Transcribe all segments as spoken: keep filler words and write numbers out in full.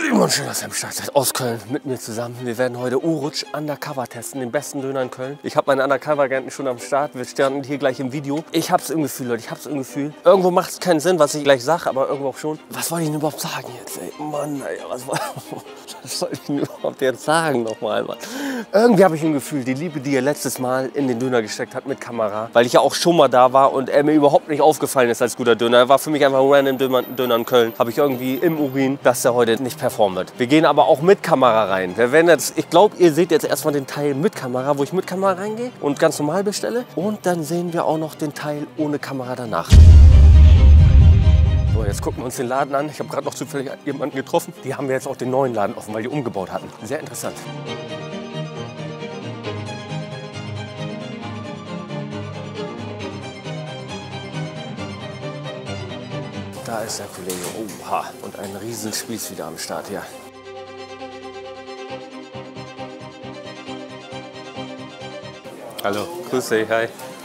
Und schön, dass ihr am Start seid. Aus Köln mit mir zusammen. Wir werden heute Oruç Undercover testen, den besten Döner in Köln. Ich habe meine Undercover-Agenten schon am Start. Wir stehen hier gleich im Video. Ich hab's im Gefühl, Leute. Ich hab's im Gefühl. Irgendwo macht es keinen Sinn, was ich gleich sage, aber irgendwo auch schon. Was wollte ich denn überhaupt sagen jetzt? Ey? Mann, ey, was, was soll ich denn überhaupt jetzt sagen nochmal, Mann? Irgendwie habe ich ein Gefühl, die Liebe, die er letztes Mal in den Döner gesteckt hat mit Kamera, weil ich ja auch schon mal da war und er mir überhaupt nicht aufgefallen ist als guter Döner. Er war für mich einfach ein random Döner, Döner in Köln. Habe ich irgendwie im Urin, dass er heute nicht performen wird. Wir gehen aber auch mit Kamera rein. Wir werden jetzt, ich glaube, ihr seht jetzt erstmal den Teil mit Kamera, wo ich mit Kamera reingehe und ganz normal bestelle. Und dann sehen wir auch noch den Teil ohne Kamera danach. So, jetzt gucken wir uns den Laden an. Ich habe gerade noch zufällig jemanden getroffen. Die haben wir jetzt auch den neuen Laden offen, weil die umgebaut hatten. Sehr interessant. Da ist der Kollege. Oha. Und ein Riesenspieß wieder am Start hier. Hallo, grüß dich, hi.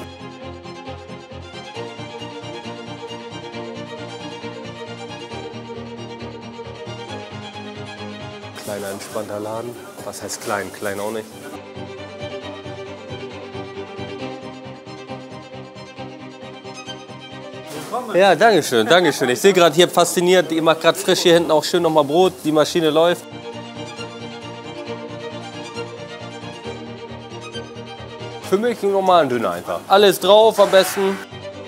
Kleiner, entspannter Laden. Was heißt klein? Klein auch nicht. Ja, danke schön, danke schön. Ich sehe gerade hier fasziniert, ihr macht gerade frisch hier hinten auch schön nochmal Brot, die Maschine läuft. Für mich einen normalen Döner einfach. Alles drauf am besten.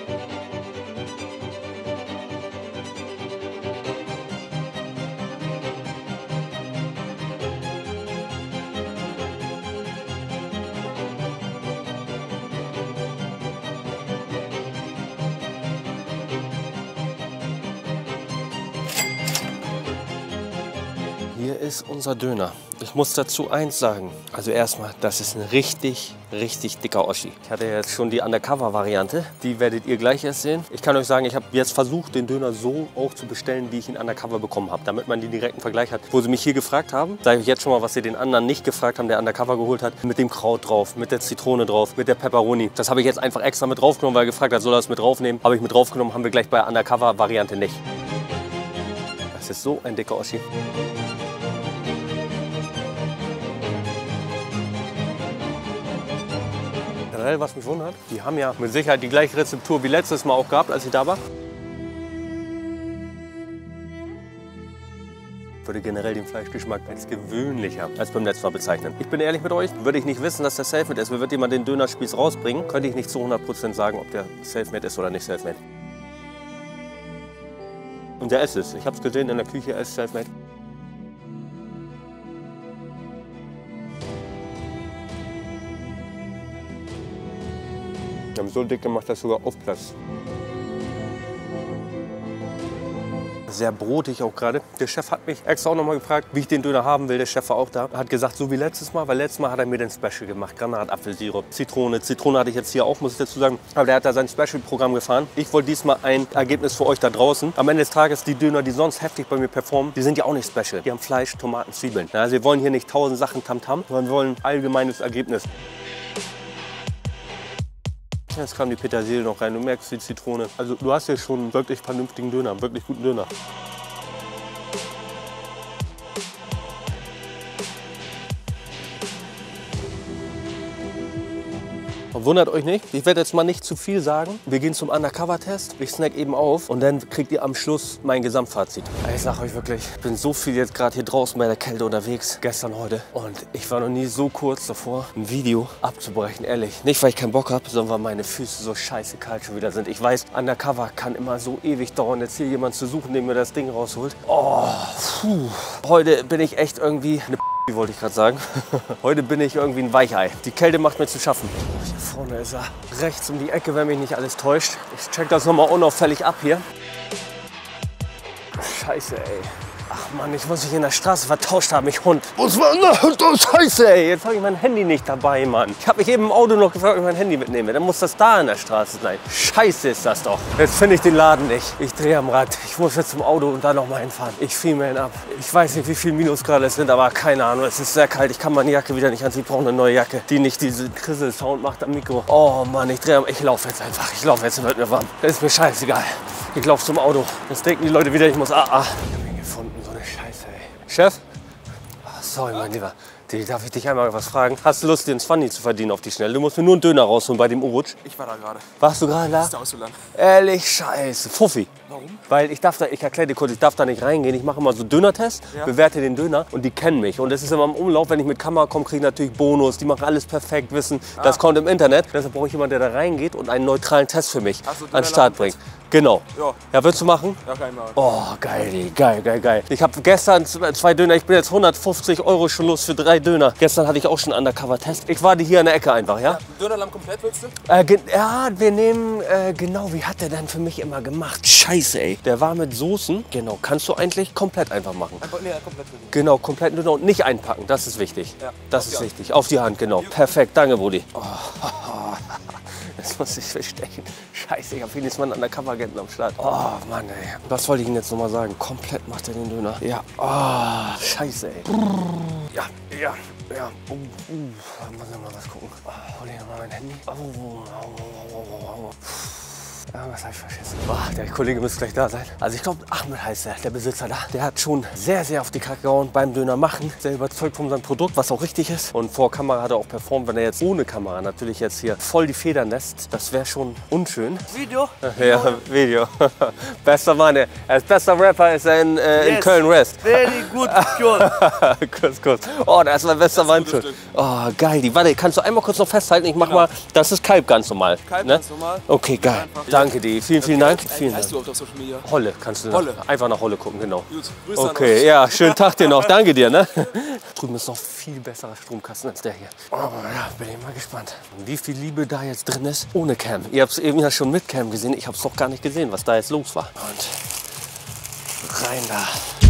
Hier ist unser Döner. Ich muss dazu eins sagen. Also erstmal, das ist ein richtig, richtig dicker Oschi. Ich hatte jetzt schon die Undercover-Variante. Die werdet ihr gleich erst sehen. Ich kann euch sagen, ich habe jetzt versucht, den Döner so auch zu bestellen, wie ich ihn Undercover bekommen habe. Damit man den direkten Vergleich hat. Wo sie mich hier gefragt haben, sage ich euch jetzt schon mal, was sie den anderen nicht gefragt haben, der Undercover geholt hat. Mit dem Kraut drauf, mit der Zitrone drauf, mit der Pepperoni. Das habe ich jetzt einfach extra mit draufgenommen, weil er gefragt hat, soll er es mit draufnehmen. Habe ich mit draufgenommen, haben wir gleich bei der Undercover-Variante nicht. Das ist so ein dicker Oschi. Was mich wundert, die haben ja mit Sicherheit die gleiche Rezeptur wie letztes Mal auch gehabt, als ich da war. Ich würde generell den Fleischgeschmack als gewöhnlicher als beim letzten Mal bezeichnen. Ich bin ehrlich mit euch, würde ich nicht wissen, dass der Selfmade ist, würde jemand den Dönerspieß rausbringen, könnte ich nicht zu hundert Prozent sagen, ob der Selfmade ist oder nicht Selfmade. Und der ist es. Ich habe es gesehen in der Küche, er ist Selfmade. Wir haben so dick gemacht, dass sogar aufplatzt. Sehr brotig auch gerade. Der Chef hat mich extra auch noch mal gefragt, wie ich den Döner haben will. Der Chef war auch da. Er hat gesagt, so wie letztes Mal, weil letztes Mal hat er mir den Special gemacht. Granatapfelsirup, Zitrone. Zitrone hatte ich jetzt hier auch, muss ich dazu sagen. Aber der hat da sein Special-Programm gefahren. Ich wollte diesmal ein Ergebnis für euch da draußen. Am Ende des Tages, die Döner, die sonst heftig bei mir performen, die sind ja auch nicht special. Die haben Fleisch, Tomaten, Zwiebeln. Also wir wollen hier nicht tausend Sachen tamtam, sondern wir wollen ein allgemeines Ergebnis. Jetzt kam die Petersilie noch rein, du merkst die Zitrone. Also du hast hier schon einen wirklich vernünftigen Döner, wirklich guten Döner. Und wundert euch nicht, ich werde jetzt mal nicht zu viel sagen. Wir gehen zum Undercover-Test. Ich snack eben auf und dann kriegt ihr am Schluss mein Gesamtfazit. Ich sag euch wirklich, ich bin so viel jetzt gerade hier draußen bei der Kälte unterwegs, gestern, heute. Und ich war noch nie so kurz davor, ein Video abzubrechen, ehrlich. Nicht, weil ich keinen Bock habe, sondern weil meine Füße so scheiße kalt schon wieder sind. Ich weiß, Undercover kann immer so ewig dauern, jetzt hier jemanden zu suchen, der mir das Ding rausholt. Oh, puh. Heute bin ich echt irgendwie eine P wollte ich gerade sagen. Heute bin ich irgendwie ein Weichei. Die Kälte macht mir zu schaffen. Hier vorne ist er. Rechts um die Ecke, wenn mich nicht alles täuscht. Ich check das nochmal unauffällig ab hier. Scheiße, ey. Ach Mann, ich muss mich in der Straße vertauscht haben, ich Hund. Was war denn? Scheiße, ey. Jetzt habe ich mein Handy nicht dabei, Mann. Ich habe mich eben im Auto noch gefragt, ob ich mein Handy mitnehme. Dann muss das da in der Straße sein. Scheiße ist das doch. Jetzt finde ich den Laden nicht. Ich drehe am Rad. Ich muss jetzt zum Auto und da noch mal hinfahren. Ich fiel mir ihn ab. Ich weiß nicht, wie viel Minusgrade es sind, aber keine Ahnung. Es ist sehr kalt. Ich kann meine Jacke wieder nicht anziehen. Ich brauche eine neue Jacke, die nicht diese Krissel-Sound macht am Mikro. Oh Mann, ich drehe am... Ich laufe jetzt einfach. Ich laufe jetzt, wird mir warm. Das ist mir scheißegal. Ich laufe zum Auto. Jetzt denken die Leute wieder, ich muss... Ah, ah. Ich hab ihn gefunden, so eine Scheiße, ey. Chef? Oh, sorry, mein Lieber. Die, darf ich dich einmal was fragen? Hast du Lust, dir einen Zwanni zu verdienen auf die Schnelle? Du musst mir nur einen Döner rausholen bei dem Uruc. Ich war da gerade. Warst du gerade da? Das dauert so lang. Ehrlich, scheiße. Fuffi. Warum? Weil ich darf da, ich erkläre dir kurz, ich darf da nicht reingehen. Ich mache immer so Dönertest, Ja. bewerte den Döner und die kennen mich. Und das ist immer im Umlauf, wenn ich mit Kamera komme, kriege ich natürlich Bonus. Die machen alles perfekt, wissen, ah. das kommt im Internet. Deshalb brauche ich jemanden, der da reingeht und einen neutralen Test für mich Ach so, an den Start bringt. Genau. Ja. Ja, willst du machen? Ja, kein Mal. Oh, geil, geil, geil, geil. Ich habe gestern zwei Döner, ich bin jetzt hundertfünfzig Euro schon los für drei Döner. Gestern hatte ich auch schon einen Undercover-Test. Ich warte hier an der Ecke einfach, ja? Ja, Dönerlamm komplett willst du? Äh, ja, wir nehmen, äh, genau, wie hat der denn für mich immer gemacht? Scheiße, ey. Der war mit Soßen. Genau, kannst du eigentlich komplett einfach machen. Einfach, nee, komplett drin. Genau, komplett Döner und nicht einpacken, das ist wichtig. Ja, das ist wichtig. Auf die Hand, genau. Perfekt, danke, Brudi. Oh, das muss ich verstecken. Scheiße, ich habe wenigstens mal einen Undercover-Agenten am Start. Oh, Mann, ey. Was wollte ich Ihnen jetzt noch mal sagen? Komplett macht er den Döner. Ja. Oh, scheiße, ey. Ja, ja, ja. Uh, uh. Muss ich mal was gucken. Oh, hol ich noch mal mein Handy. Oh, oh, oh, oh, oh, oh. Ah, was habe ich verschissen? Boah, der Kollege müsste gleich da sein. Also ich glaube, Ahmed heißt der, der Besitzer da. Der hat schon sehr, sehr auf die Kacke gehauen beim Döner machen. Sehr überzeugt von seinem Produkt, was auch richtig ist. Und vor Kamera hat er auch performt. Wenn er jetzt ohne Kamera natürlich jetzt hier voll die Federn lässt, das wäre schon unschön. Video? Ja, Video. Bester Mann, er ist bester Rapper, ist er in, äh, yes. in Köln-West. Very good, Pure. kurz, kurz. Oh, da ist mein bester Mann schon. Oh, geil. Die, warte, kannst du einmal kurz noch festhalten? Ich mach genau. mal, das ist Kalb ganz normal. Kalb ne? ganz normal. Okay, geil. Danke dir. Vielen, vielen Dank. Vielen Heißt Dank. du auf Social Media? Holle, kannst du Holle. Nach, einfach nach Holle gucken, genau. Gut, Grüße okay, ja, schönen Tag dir noch. Danke dir, ne? Drüben ist noch viel besserer Stromkasten als der hier. Aber ja, bin ich mal gespannt, wie viel Liebe da jetzt drin ist ohne Cam. Ihr habt es eben ja schon mit Cam gesehen. Ich habe es noch gar nicht gesehen, was da jetzt los war. Und rein da.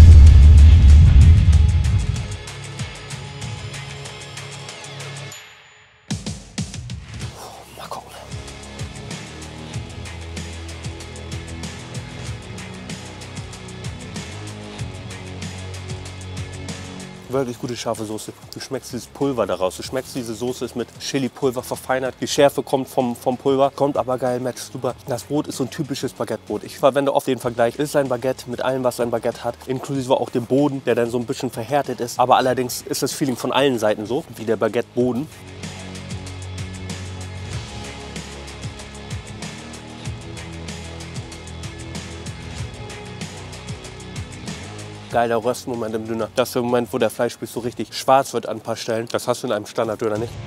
Wirklich gute scharfe Soße. Du schmeckst dieses Pulver daraus. Du schmeckst, diese Soße ist mit Chili-Pulver verfeinert. Die Schärfe kommt vom, vom Pulver, kommt aber geil, matcht super. Das Brot ist so ein typisches Baguettebrot. Ich verwende oft den Vergleich. Ist ein Baguette mit allem, was ein Baguette hat, inklusive auch dem Boden, der dann so ein bisschen verhärtet ist. Aber allerdings ist das Feeling von allen Seiten so, wie der Baguette-Boden. Geiler Röstmoment im Döner. Das ist der Moment, wo der Fleischspieß so richtig schwarz wird an ein paar Stellen. Das hast du in einem Standard-Döner nicht.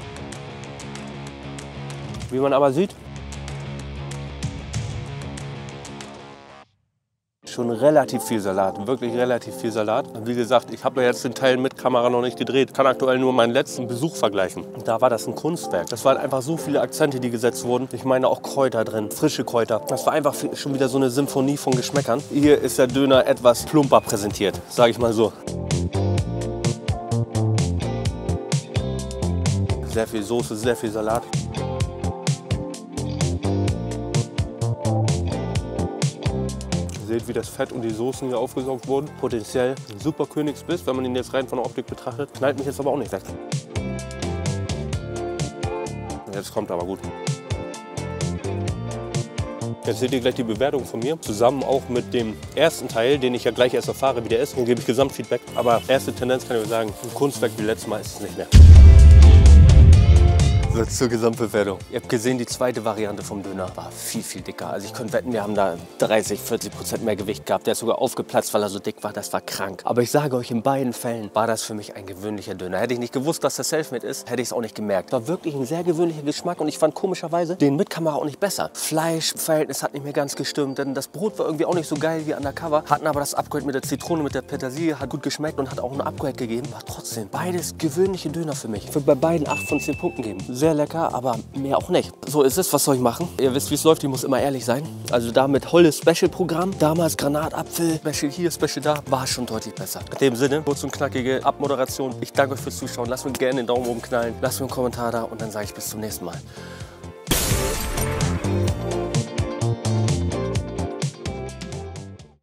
Wie man aber sieht, schon relativ viel Salat, wirklich relativ viel Salat. Wie gesagt, ich habe ja jetzt den Teil mit Kamera noch nicht gedreht, kann aktuell nur meinen letzten Besuch vergleichen. Und da war das ein Kunstwerk. Das waren einfach so viele Akzente, die gesetzt wurden. Ich meine auch Kräuter drin, frische Kräuter. Das war einfach schon wieder so eine Symphonie von Geschmäckern. Hier ist der Döner etwas plumper präsentiert, sage ich mal so. Sehr viel Soße, sehr viel Salat. Ihr seht, wie das Fett und die Soßen hier aufgesaugt wurden. Potenziell ein super Königsbiss, wenn man ihn jetzt rein von der Optik betrachtet. Knallt mich jetzt aber auch nicht weg. Jetzt kommt aber gut. Jetzt seht ihr gleich die Bewertung von mir. Zusammen auch mit dem ersten Teil, den ich ja gleich erst erfahre, wie der ist. Dann gebe ich Gesamtfeedback. Aber erste Tendenz kann ich euch sagen, ein Kunstwerk wie letztes Mal ist es nicht mehr. So, zur Gesamtbewertung. Ihr habt gesehen, die zweite Variante vom Döner war viel, viel dicker. Also ich könnte wetten, wir haben da dreißig, vierzig Prozent mehr Gewicht gehabt. Der ist sogar aufgeplatzt, weil er so dick war. Das war krank. Aber ich sage euch, in beiden Fällen war das für mich ein gewöhnlicher Döner. Hätte ich nicht gewusst, dass das Selfmade ist, hätte ich es auch nicht gemerkt. War wirklich ein sehr gewöhnlicher Geschmack und ich fand komischerweise den mit Kamera auch nicht besser. Fleischverhältnis hat nicht mehr ganz gestimmt, denn das Brot war irgendwie auch nicht so geil wie Undercover. Hatten aber das Upgrade mit der Zitrone, mit der Petersilie, hat gut geschmeckt und hat auch ein Upgrade gegeben. War trotzdem beides gewöhnliche Döner für mich. Ich würde bei beiden acht von zehn Punkten geben. Sehr lecker, aber mehr auch nicht. So ist es, was soll ich machen? Ihr wisst, wie es läuft, ich muss immer ehrlich sein. Also da mit Holle Special-Programm, damals Granatapfel, Special hier, Special da, war schon deutlich besser. In dem Sinne, kurz und knackige Abmoderation. Ich danke euch fürs Zuschauen. Lasst mir gerne den Daumen oben knallen, lasst mir einen Kommentar da und dann sage ich bis zum nächsten Mal.